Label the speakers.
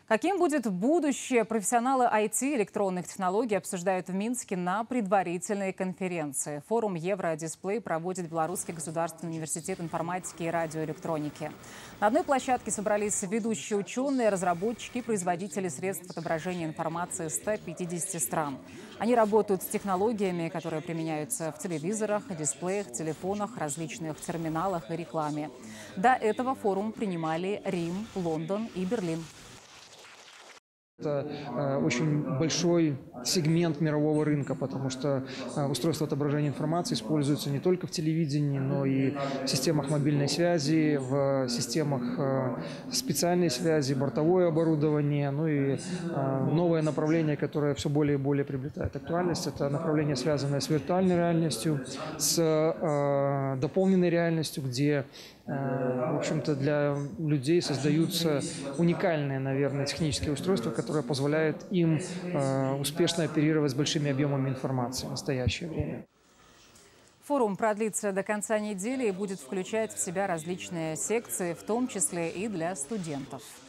Speaker 1: Каким будет будущее? Профессионалы IT и электронных технологий обсуждают в Минске на предварительной конференции. Форум «Евродисплей» проводит Белорусский государственный университет информатики и радиоэлектроники. На одной площадке собрались ведущие ученые, разработчики и производители средств отображения информации 150 стран. Они работают с технологиями, которые применяются в телевизорах, дисплеях, телефонах, различных терминалах и рекламе. До этого форум принимали Рим, Лондон и Берлин.
Speaker 2: Это очень большой сегмент мирового рынка, потому что устройства отображения информации используются не только в телевидении, но и в системах мобильной связи, в системах специальной связи, бортовое оборудование, ну и новое направление, которое все более и более приобретает актуальность. Это направление, связанное с виртуальной реальностью, с дополненной реальностью, где, в общем-то, для людей создаются уникальные, наверное, технические устройства, которые позволяют им успешно оперировать с большими объемами информации в настоящее время.
Speaker 1: Форум продлится до конца недели и будет включать в себя различные секции, в том числе и для студентов.